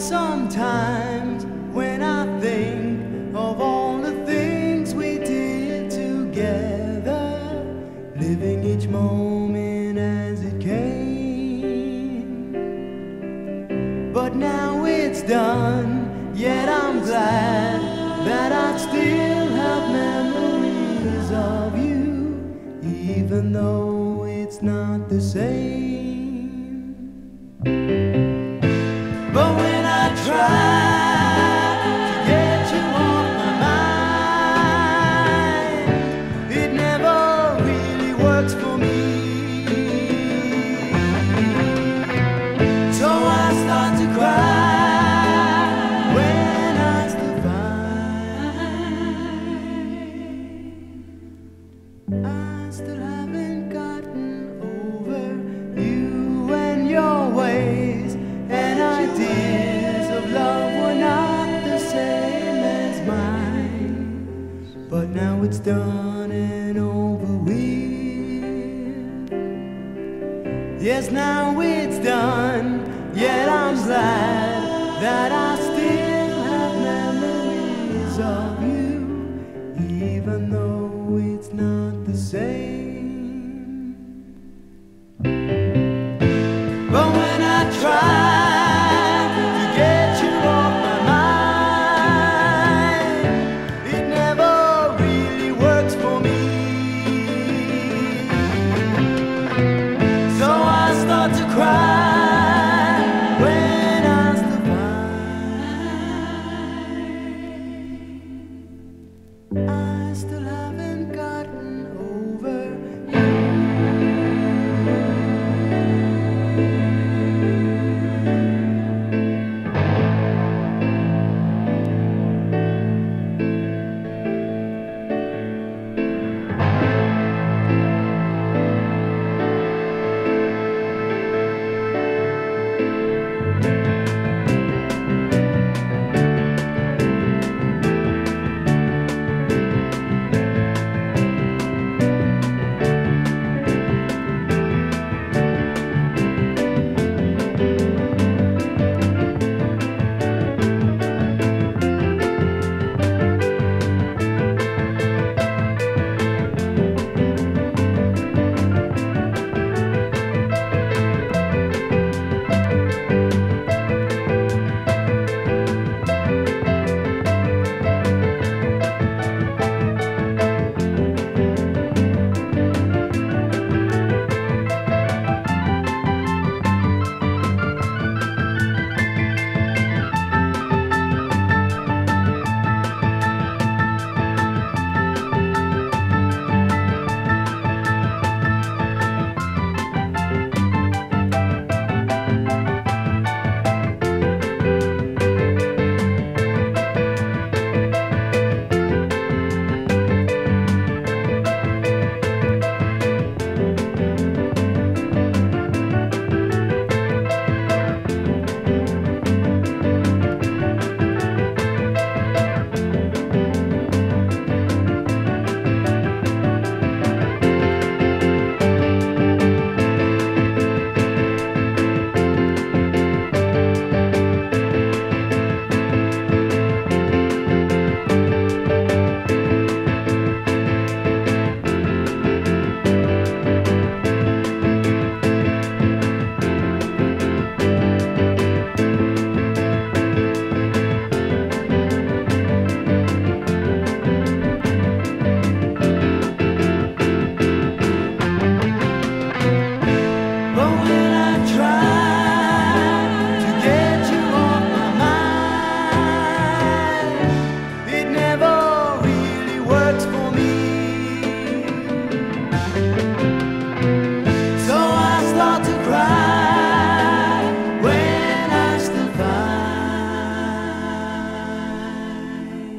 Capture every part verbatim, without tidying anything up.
sometimes when I think of all the things we did together, living each moment as it came. But now it's done, yet I'm glad that I still have memories of you, even though it's not the same. But when I try to get you off my mind, it never really works for me. So I start to cry when I still find I still haven't gotten over you and your ways and ideas of love were not the same as mine. But now it's done and over with. Yes, now it's done, yet I'm glad that I still have memories of you, even though it's not the same. But when I try to cry when I still find I still haven't gotten over you.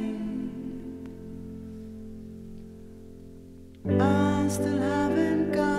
I still haven't got